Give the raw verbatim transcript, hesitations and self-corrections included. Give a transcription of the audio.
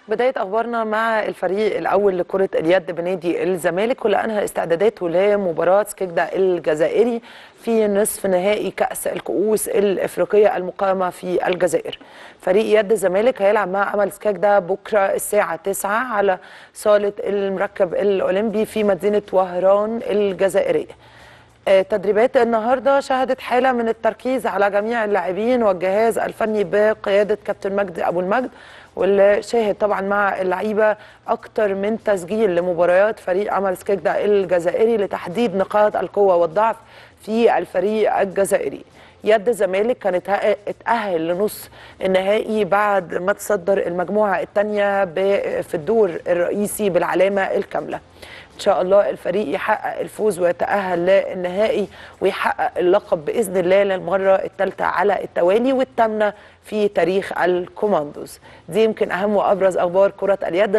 بداية أخبارنا مع الفريق الأول لكرة اليد بنادي الزمالك، واللي أنهى استعداداته لمباراة سكيكدا الجزائري في نصف نهائي كأس الكؤوس الإفريقية المقامة في الجزائر. فريق يد الزمالك هيلعب مع أمل سكيكدا بكرة الساعة تسعة على صالة المركب الأولمبي في مدينة وهران الجزائرية. تدريبات النهارده شهدت حاله من التركيز على جميع اللاعبين والجهاز الفني بقياده كابتن مجدي ابو المجد، واللي شاهد طبعا مع اللعيبه اكتر من تسجيل لمباريات فريق امل سكيكدا الجزائري لتحديد نقاط القوه والضعف في الفريق الجزائري. يد الزمالك كانت اتأهل لنص النهائي بعد ما تصدر المجموعه الثانيه في الدور الرئيسي بالعلامه الكامله. إن شاء الله الفريق يحقق الفوز ويتأهل للنهائي ويحقق اللقب بإذن الله للمرة الثالثة على التوالي والثامنة في تاريخ الكوماندوز. دي يمكن أهم وأبرز أخبار كرة اليد.